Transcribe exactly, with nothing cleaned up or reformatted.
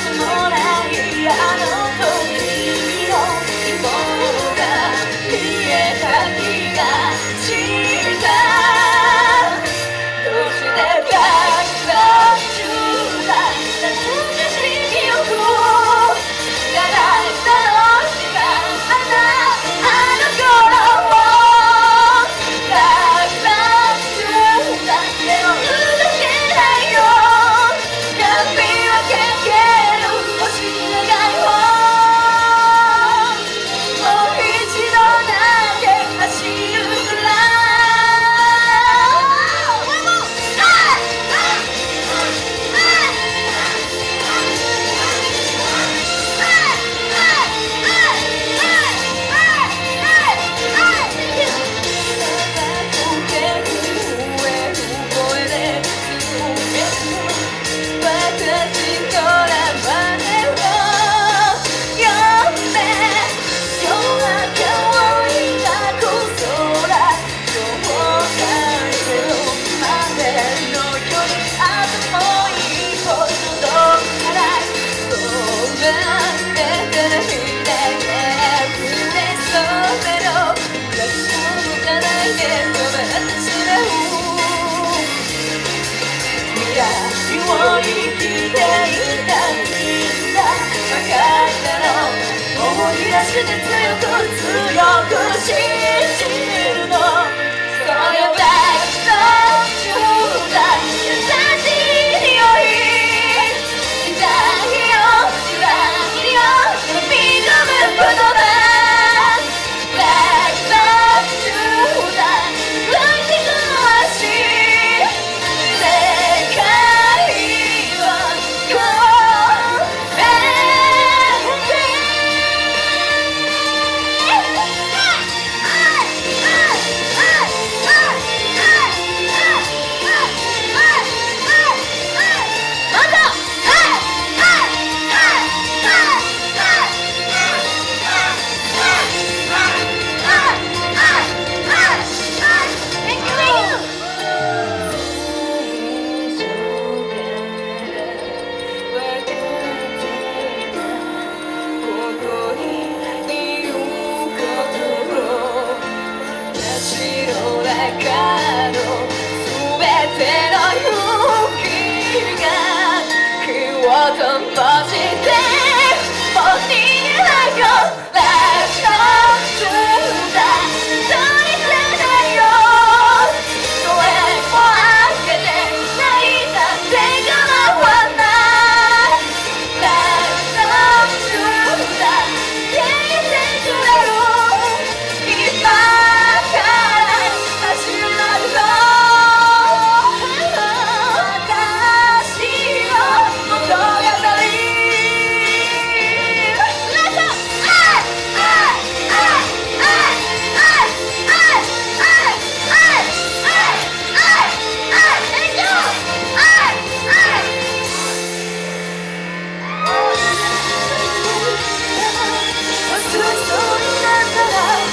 もないあの時の希望が見えた気がしたどうしてたくさん中だ懐かしい記憶をただ楽しかったあの頃をたくさん中だでも動けないよ髪はけける星に願いをもう一度だけ走るくらい生きていたみんな分かったの思い出して強く強く信じるのそうよたくさん中だ優しい匂い痛いよ辛いよ認めることだたくさん中だ浮いてく足飛ばしてもう逃げないよたくさん中だ取り捨てないよ声を上げて泣いたって構わないたくさん中だ聞いてくれる今から始まるのそうになったら